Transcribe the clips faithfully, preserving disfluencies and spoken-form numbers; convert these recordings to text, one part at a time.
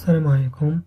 السلام عليكم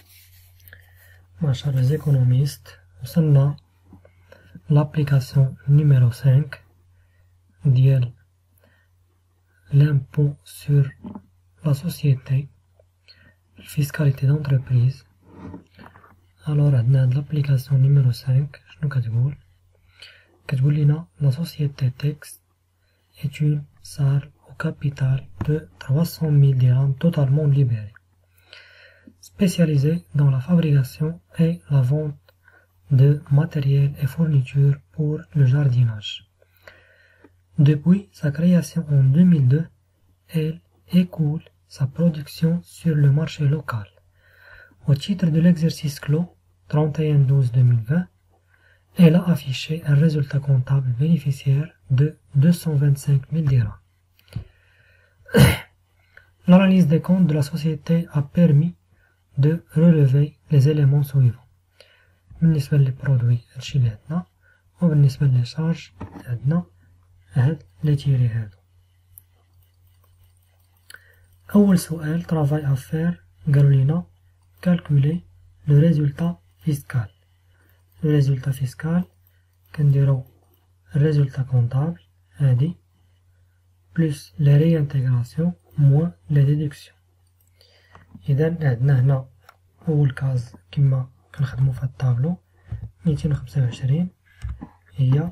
معشر les économistes. وصلنا l'application numéro cinq ديال l'impôt sur la société, fiscalité d'entreprise. alors عندنا هاد l'application numéro cinq شنو كتقول كتقول لنا la société texte est une salle au capital de trois cent mille dirhams totalement libérée, spécialisée dans la fabrication et la vente de matériel et fournitures pour le jardinage. Depuis sa création en deux mille deux, elle écoule sa production sur le marché local. Au titre de l'exercice clos trente et un douze deux mille vingt, elle a affiché un résultat comptable bénéficiaire de deux cent vingt-cinq mille dirhams. L'analyse des comptes de la société a permis de relever les éléments suivants. بالنسبة للبرودوي هادشي اللي عندنا، وبالنسبة للشارج عندنا هاد لي تيري هادو. أول سؤال travail à faire قالوا لينا calculer le résultat fiscal. le résultat fiscal كنديرو الريزولتا كونطابل هادي plus les réintégrations moins les déductions. إذا عندنا هنا أول كاز كما كنخدمو في الطابلو ميتين وخمسة وعشرين هي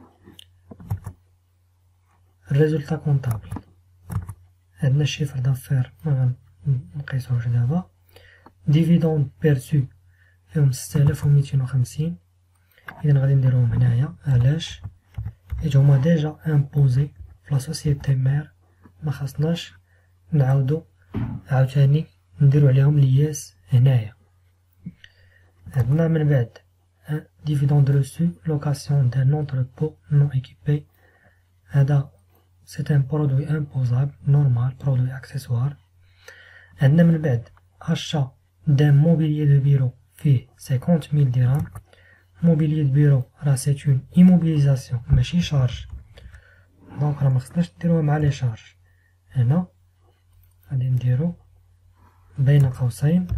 الريزولتا كونطابل. عندنا الشيفر دافير ما غنقيسوهش دابا. ديفيدوند بيرسو فيهم ستة آلاف وميتين وخمسين، إذا غادي نديروهم هنايا. علاش؟ حيت هما ديجا امبوزي في لا سوسيتي مير، ما خاصناش نعاودو عاوتاني نديرو عليهم لياس هنايا. عندنا من بعد ديفيدوند روسو لوكاسيون دان اونتربو نون ايكيبي، هذا سي ان برودوي امبوزابل نورمال برودوي اكسسوار. عندنا من بعد اشا دان موبيليي دو بيرو فيه خمسين ميل درهم. موبيليي دو بيرو راه سي اون ايموبيليزاسيون ماشي شارج، دونك راه مخصناش نديروها مع لي شارج. هنا غادي نديرو بين قوسين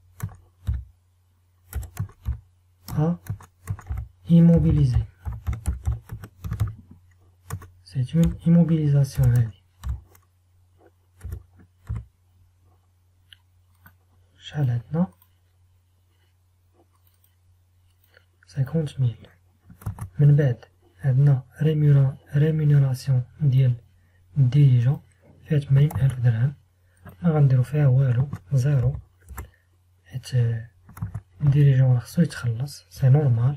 à immobiliser. C'est une immobilisation هذه. شحال عندنا؟ خمسين ميل. من بعد عندنا ريمونيراسيون ديال الديريجون فيها ثمانين ألف درهم، ما غنديرو فيها والو، زيرو، حيت الديريجون خصو يتخلص سي نورمال.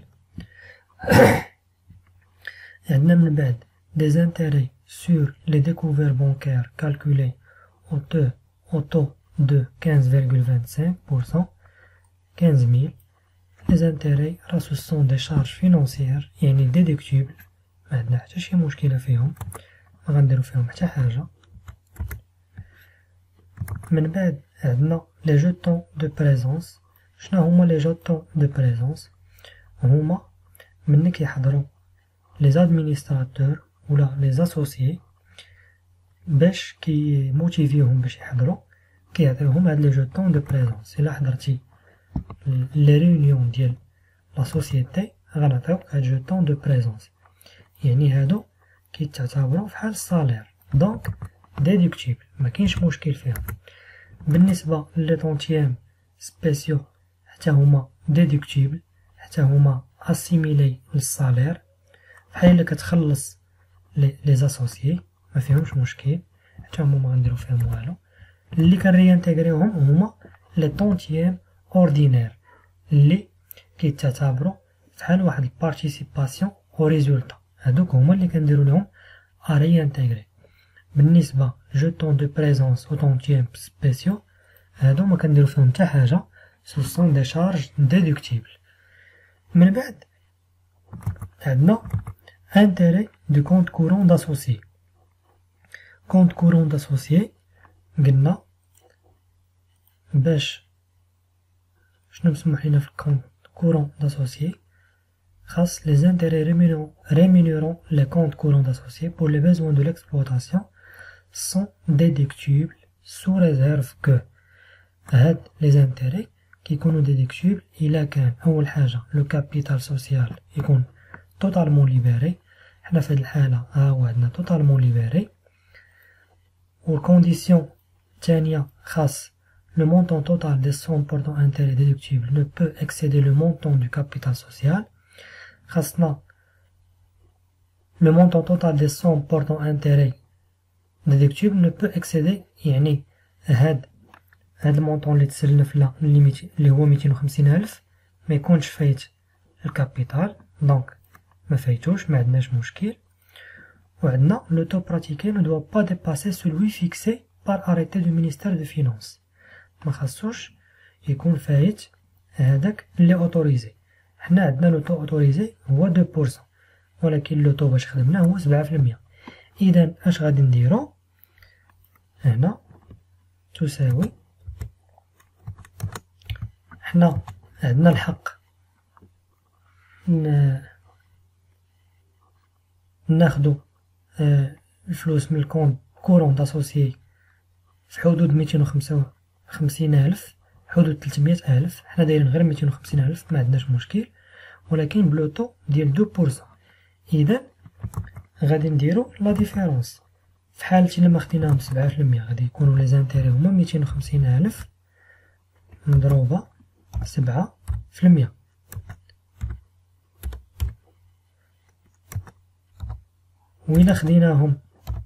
عندنا من بعد des intérêts sur les découvertes bancaires calculés au taux, au taux de quinze virgule vingt-cinq pour cent. quinze mille. les intérêts راه ce sont des charges financières يعني déductibles، ما عندنا حتى شي مشكلة فيهم، ما غنديرو فيهم حتى حاجة. من بعد عندنا les jetons de présence. شنو هما لي جوتون دو بريزونس؟ هما ملي كيحضروا لي زادمينستراتور ولا لي زاسوسيي باش كيموتيفيوهم باش يحضروا، كيعطيوهم هاد لي جوتون دو بريزونس. الا حضرتي لي ريونيون ديال لا سوسيتي غنعطيوك هاد جوتون دو بريزونس، يعني هادو كيتعتبروا فحال الصالير، دونك ديدكتيبل ما كاينش مشكل فيهم. بالنسبه لي طونتيام سبيسيو حتى هما ديدكتيبل، حتى هما اسيميلي للصالير، بحال الا كتخلص لي لي زاسوسيي ما فيهمش مشكل، حتى هما ما غنديرو فيهم والو. اللي كنريانتيغريوهم هما لي طونتيام اوردينير اللي كيتعتبروا فحال واحد البارتيسيباسيون او ريزولتا، هادوك هما اللي كنديرو لهم اريانتيغري. بالنسبه جوتون دو بريزونس او طونتيام سبيسيو هادو ما كنديرو فيهم حتى حاجه، ce sont des charges déductibles. من بعد عندنا intérêt du compte courant d'associé. compte courant d'associé قلنا باش شنو مسموح لينا في الكونت كورون d'associé، خاص les intérêts rémunérant les comptes courants d'associé pour les besoins de l'exploitation sont déductibles sous réserve que هاد لي زانتيري كيكونوا ديديكتيبل إلا كان أول حاجة لو كابيتال سوسيال يكون توتالمون ليبري. حنا في هاد الحالة ها هو عندنا توتالمون ليبري. و الكونديسيون الثانية خاص le montant total des sommes portant intérêt déductible ne peut excéder le montant du capital social. خاصنا le montant total des sommes portant intérêt déductible ne peut excéder يعني هاد هاد المونطون اللي تسلف له اللي هو ميتين وخمسين ألف ما يكونش فايت الكابيتال، دونك ما فايتوش، ما عندناش مشكل. وعندنا لو تو براتيكي ne doit pas dépasser celui fixé par arrêté du ministère des finances. ما خاصوش يكون فايت هذاك اللي اوتوريزي. حنا عندنا لو تو اوتوريزي هو اثنين بالمية، ولكن لو تو باش خدمناه هو سبعة في المية. اذا اش غادي نديرو هنا تساوي، حنا عندنا الحق ناخدو آه الفلوس من الكونت كورون داسوسيي في حدود ميتين وخمسة وخمسين ألف، حدود تلتمية ألف. حنا دايرين غير ميتين وخمسين ألف، ما عندناش مشكل، ولكن بلوطو ديال اثنين بالمية. اذا غادي نديرو لا ديفيرونس. في حالتي لما خديناهم سبعة في المية غادي يكونوا لي زانتيري هما ميتين وخمسين ألف مضروبة سبعة في المية. وإلا خديناهم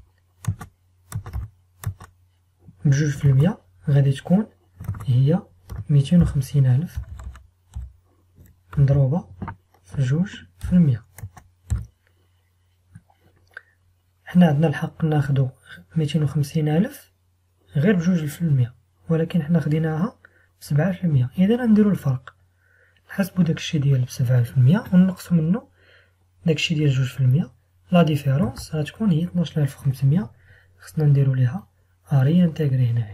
بجوج في المية غادي تكون هي ميتين وخمسين ألف مضروبة في جوج في المية. حنا عندنا الحق ناخدو ميتين وخمسين ألف غير بجوج في المية، ولكن حنا خديناها بسبعة في المية. إذا نديرو الفرق، نحسبو داكشي ديال بسبعة في المية ونقصو منو داكشي ديال جوج في المية. لا ديفيرونس غتكون هي اثناش ألف وخمسمية. خصنا نديرو ليها اري انتيغري هنايا.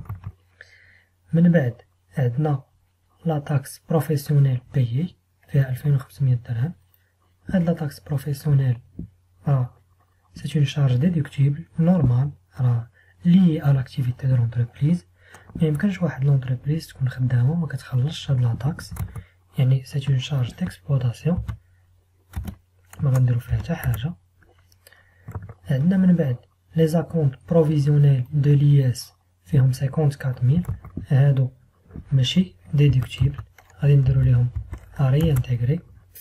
من بعد عندنا لا تاكس بروفيسيونيل بايي فيها ألفين وخمسمية درهم. هاد لا تاكس بروفيسيونيل راه سي اون شارج ديدكتيبل نورمال، راه لي ا لاكتيفيتي دو لونتربريز. ميمكنش واحد لونتربريز تكون خدامة وما كتخلصش هاد لا تاكس، يعني سي اون شارج ديكسبلوطاسيون ما غنديرو فيها حتى حاجة. عندنا من بعد لي زاكونت بروفيزيونيل دو لياس فيهم خمسين وأربعة ميل، هادو ماشي ديدكتيبل، غادي نديرو ليهم اري انتيغري.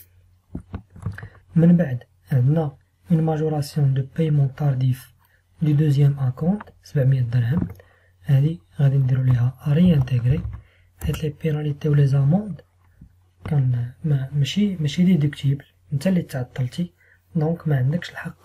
من بعد عندنا اون ماجوراسيون دو بايمون تارديف دو دوزيام اكونت سبعمية درهم، هادي غادي نديرو ليها اري انتيغري، حيت لي بيناليتي و لي زاموند كان ماشي ماشي ديدكتيبل، نتا اللي تعطلتي، دونك ما عندكش الحق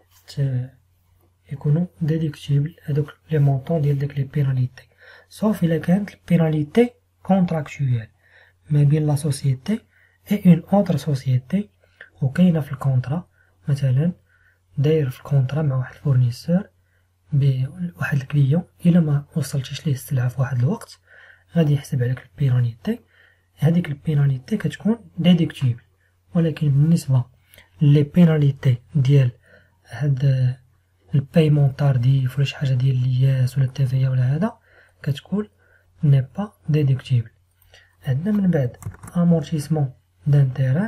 يكونوا ديدكتيبل هادوك لي مونطون ديال داك لي بيناليتي، صوف الا كانت البيناليتي كونتراكتويال ما بين لا سوسيتي اي اون اوتر سوسيتي، وكاينه في الكونطرا. مثلا داير في الكونطرا مع واحد الفورنيسور بواحد الكليون، الا ما وصلتيش ليه السلعه في واحد الوقت غادي يحسب عليك البيناليتي، هذيك البيناليتي كتكون ديدكتيبل. ولكن بالنسبه لي بيناليتي ديال هاد البايمون تارديف ولا شي حاجه ديال الياس ولا التيفيا ولا هذا كتكون ني با ديدكتيبل. عندنا من بعد امورتيسمون دانتيران،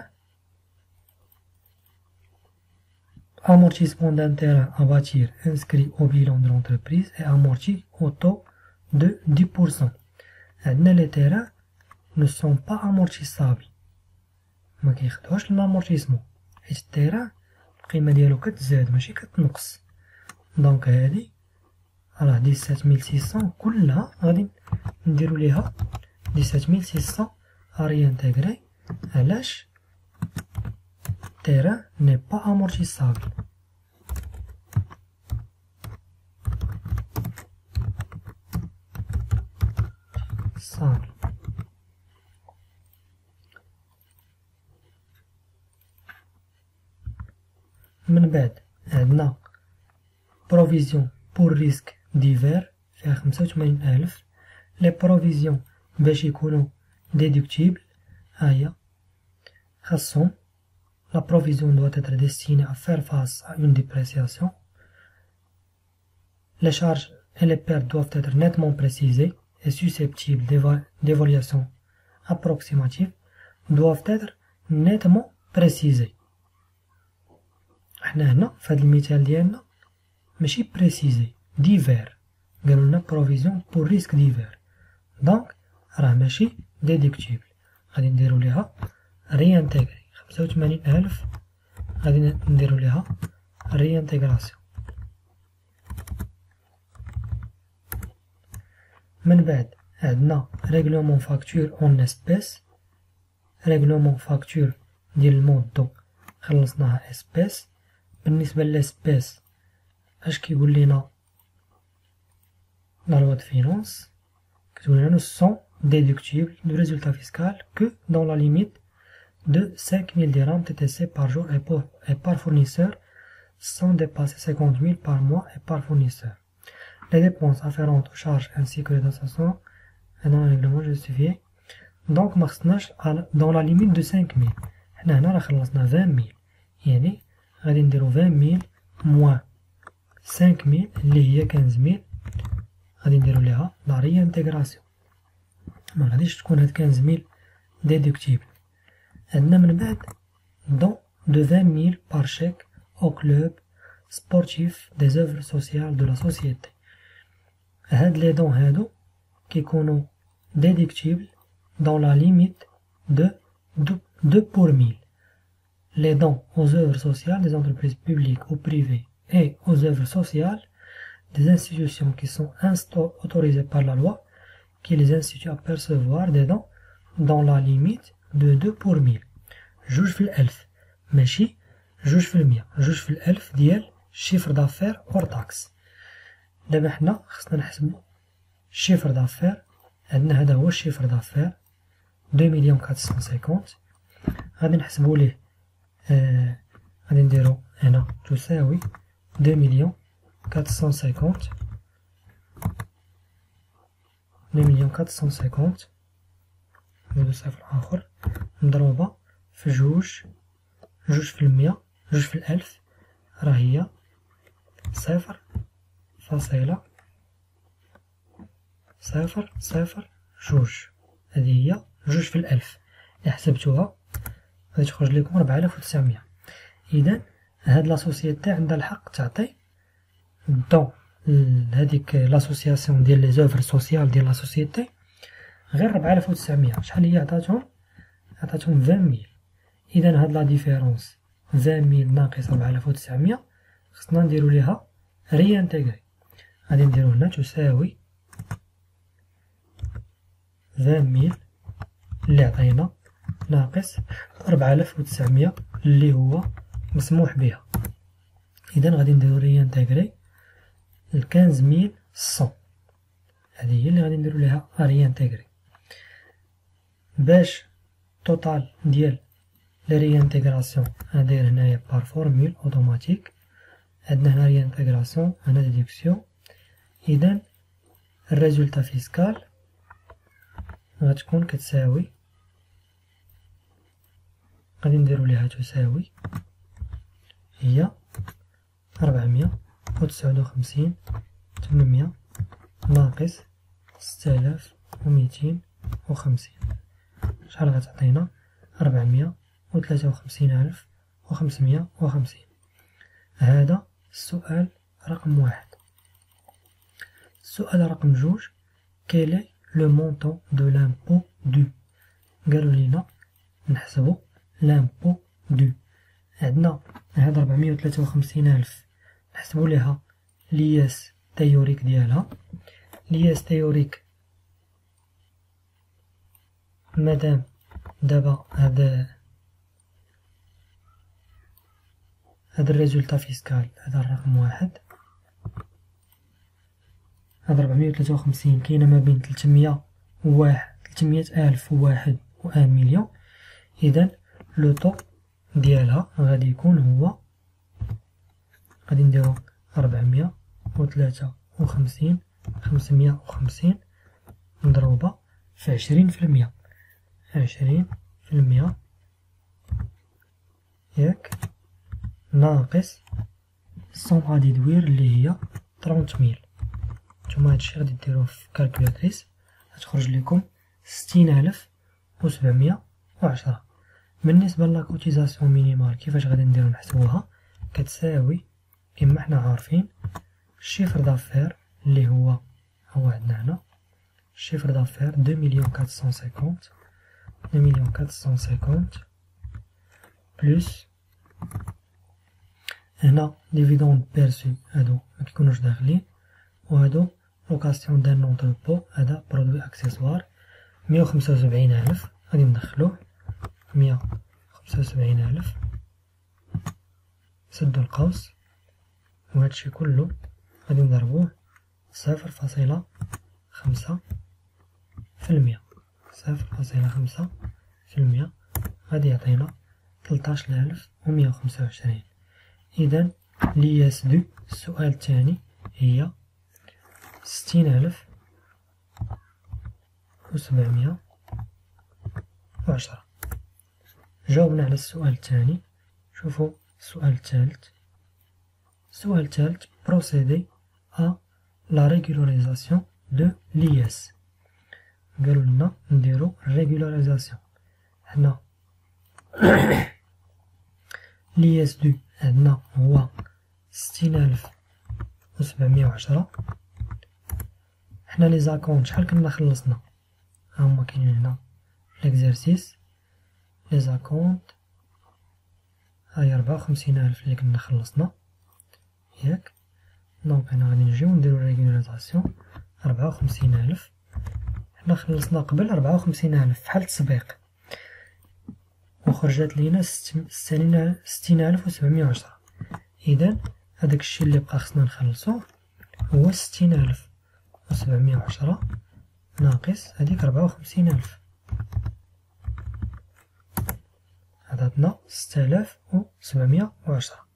amortissement d'intérêt à bâtir inscrit au bilan de l'entreprise est amorti au taux de dix pour cent. عندنا les terrains ne sont pas amortissables، ما كيخدوش l'amortissement حيت التيران القيمة ديالو كتزاد ماشي كتنقص. دونك هادي راه ديسات ميل سيسون كلها غادي نديرو ليها ديسات ميل سيسون اري انتيغري. علاش؟ terrain n'est pas amortissable. Simple. من بعد عندنا بروفيزيون بور ريسك ديفير فيها خمسة وثمانين ألف. لي بروفيزيون باش يكونوا ديدكتيبل هاهي خاصهم la provision doit être destinée à faire face à une dépréciation. Les charges et les pertes doivent être nettement précisées est susceptible d'évaluation approximative doivent être nettement précisés. حنا هنا في هذا المثال ديالنا ماشي بريسيزي ديفير، قالولنا بروفيزيون بور ريسك ديفير، دونك راه ماشي ديديكتيبل. غادي نديرو ليها ريانتيغري خمسة وثمانين ألف، غادي نديرو ليها ريانتيغراسيون. من بعد عندنا ريغلومون فاكتور اون اسبيس، ريغلومون فاكتور ديال المودو خلصناها اسبيس. بالنسبة للاسبيس اش كيقول لينا لا لوا د فينونس؟ كتقول لنا سون déductible du résultat fiscal que dans la limite de cinq mille dirhams T T C par jour et, pour, et par fournisseur sans dépasser cinquante mille par mois et par fournisseur. Les dépenses afférentes aux charges ainsi que les dotations et dans le règlement justifié. Donc ما خصناش dans la limite de cinq mille. حنا هنا راه خلصنا vingt mille، يعني غادي نديرو vingt mille moins cinq mille اللي هي quinze mille، غادي نديرو ليها لا ريانتيغراسيون. ما غاديش تكون هاد quinze mille ديدكتيبل. عندنا من بعد don de vingt mille par chèque au club sportif des œuvres sociales de la société. هاد لي دون هادو كيكونوا déductibles dans la limite de deux pour mille. Les dons aux œuvres sociales des entreprises publiques ou privées et aux œuvres sociales des institutions qui sont autorisées par la loi, qui les instituent à percevoir des dons dans la limite de deux pour mille. جوج في الألف ماشي جوج في المية، جوج في الألف ديال chiffre d'affaires hors taxe. دابا حنا خصنا نحسبو chiffre d'affaires. عندنا هذا هو chiffre d'affaires deux millions quatre cent cinquante. غادي نحسبو ليه آه غادي نديرو هنا تساوي deux millions quatre cent cinquante deux millions quatre cent cinquante نزيدو صفر آخر مضروبة في جوج جوج في المية جوج في الألف راه هي صفر فاصلة صفر صفر جوج. هذه هي جوج في الألف اللي حسبتوها غادي تخرج لكم ربعة آلاف وتسعمية. إذا هاد لاسوسيتي عندها الحق تعطي دون هاديك لاسوسياسيون ديال لي زوفر سوسيال ديال لاسوسيتي غير ربعة آلاف وتسعمية. شحال هي عطاتهم؟ عطاتهم vingt mille. إذا هاد لا ديفيرونس vingt mille ناقص ربعة آلاف وتسعمية خصنا نديرو ليها ريانتيغري. غادي نديرو هنا تساوي vingt mille اللي عطينا ناقص ربعة آلاف وتسعمية اللي هو مسموح بها. إذا غادي نديرو ريانتيغري quinze mille cent. هذه هي اللي غادي نديرو ليها ريانتيغري. باش توتال ديال لي ريانتيغراسيون ندير هنايا بار فورمول اوتوماتيك. عندنا هنا ريانتيغراسيون هنا ديدكسيون. إذا الريزولتا فيسكال غتكون كتساوي غادي نديرو ليها تساوي هي ربعمية وتسعود وخمسين تمنمية ناقص ستة آلاف وميتين وخمسين. شحال غتعطينا؟ ربعمية وثلاثة وخمسين ألف وخمسمية وخمسين. هذا السؤال رقم واحد. السؤال رقم جوج quel est le montant de l'impôt dû؟ قالوا لينا نحسبو l'impôt dû. عندنا هاد ربعمية وثلاثة وخمسين ألف نحسبو ليها لياس تيوريك ديالها. لياس تيوريك مادام دابا هذا هذا الريزولتا فيسكال هذا الرقم واحد. هذا ربعمية وثلاثة وخمسين كاينة ما بين تلتمية وواحد تلتمية ألف وواحد وان مليون. إذا لو طو ديالها غادي يكون هو غادي نديرو ربعمية وثلاثة وخمسين خمسمية وخمسين مضروبة في عشرين في المية. عشرين في المية ياك ناقص الصوم غادي يدوير اللي هي طرونت ميل. نتوما هادشي غادي ديروه في كالكولاتريس غتخرج لكم ستين ألف وسبعمية وعشرة. بالنسبة لاكوتيزاسيون مينيمال كيفاش غادي نديرو نحسبوها؟ كتساوي كما حنا عارفين الشيفر دافير اللي هو هو عندنا هنا الشيفر دافير دو مليون كاتسون سيكونت دو مليون كاتسون سيكونت بلوس هنا ديفيدوند بيرسو هادو مكيكونوش داخلين، وهادو لوكاسيون دان اونتربو هذا برودوي اكسسوار مية وخمسة وسبعين ألف غادي ندخلوه مية وخمسة وسبعين ألف سدو القوس، وهادشي كله غادي نضربوه صفر فاصلة خمسة في المية صفر فاصلة خمسة في المية غادي يعطينا تلطاش ألف ومية وخمسة وعشرين. إذا لياس دو السؤال الثاني هي ستين ألف وسبعمية وعشرة. جاوبنا على السؤال الثاني. شوفوا السؤال الثالث. السؤال الثالث procéder à la régularisation de l'I S. قالوا لنا نديرو régularisation. حنا l'I S دو عندنا هو ستين ألف وسبعمية وعشرة. حنا لي زاكونت شحال كنا خلصنا؟ هاهما كاينين هنا ليكزارسيس لي زاكونت هاهي ربعة وخمسين ألف اللي كنا خلصنا ياك. دونك هنا غادي نجيو نديرو ريغولاريزاسيون ربعة وخمسين ألف. حنا خلصنا قبل ربعة وخمسين ألف فحال التسبيق وخرجت لينا ستين ألف وسبعمية وعشرة. إذا هداك الشي اللي بقى خصنا نخلصوه هو ستين ألف وسبعمية وعشرة ناقص هاديك ربعة وخمسين ألف، عطاتنا ستة آلاف وسبعمية وعشرة.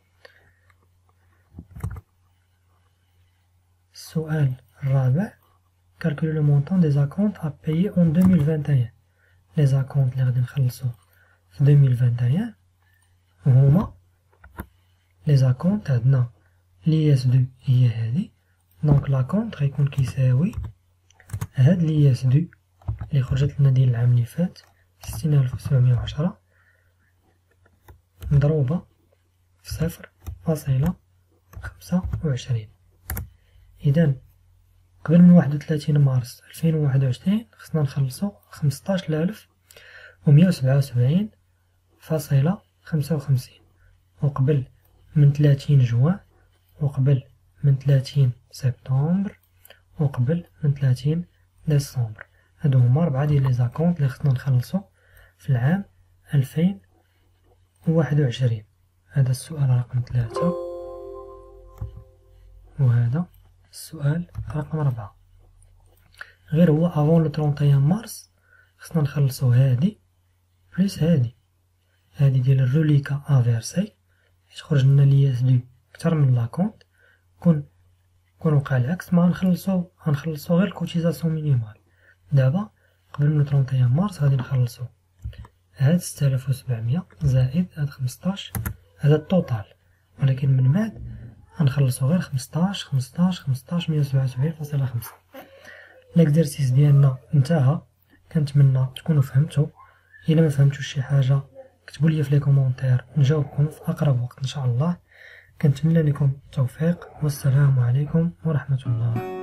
السؤال الرابع calculer le montant des acomptes à payer en deux mille vingt et un. les acomptes اللي غادي نخلصو في deux mille vingt et un هما les acomptes عندنا لي اس دو هي هادي. دونك لاكونت غيكون كيساوي هاد لي اس دو اللي خرجت لنا ديال العام اللي فات ستين ألف وسبعمية وعشرة مضروبة في صفر فاصلة خمسة وعشرين. إذا قبل من واحد وثلاثين مارس ألفين وواحد وعشرين خصنا نخلصو خمسطاش ألف ومية وسبعة وسبعين فاصلة خمسة وخمسين، وقبل من ثلاثين جوان، وقبل من ثلاثين سبتمبر، وقبل من ثلاثين ديسمبر. هادو هما ربعة ديال لي زاكونت اللي خصنا نخلصو في العام ألفين وواحد وعشرين. هذا السؤال رقم ثلاثة، وهذا السؤال رقم أربعة. غير هو افون لو ثلاثين مارس خصنا نخلصو هادي بليس هادي هادي ديال الروليكا افيرسي حيت خرج لنا لي اس دو كتر من لاكونت. كون كون وقع العكس ما غنخلصو غنخلصو غير الكوتيزاسيون مينيمال. دابا قبل من ثلاثين مارس غادي نخلصو هاد ستة آلاف وسبعمية زائد هاد خمسطاش هذا التوتال، ولكن من بعد غنخلصو غير خمسطاش خمسطاش خمسطاش مية وسبعة وسبعين فاصلة خمسة. الاكزرسيس ديالنا انتهى. كنتمنى تكونوا فهمتوا. الا ما فهمتوش شي حاجه كتبوا لي في لي كومونتير نجاوبكم في اقرب وقت ان شاء الله. كنتمنى لكم التوفيق والسلام عليكم ورحمه الله.